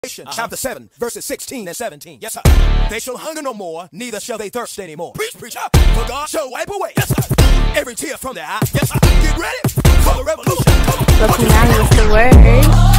Chapter 7, verses 16 and 17. Yes, sir. They shall hunger no more, neither shall they thirst anymore. Preach, preacher. For God shall wipe away, yes, sir, every tear from their eye. Yes, sir. Get ready for the revolution. Looking at with the word.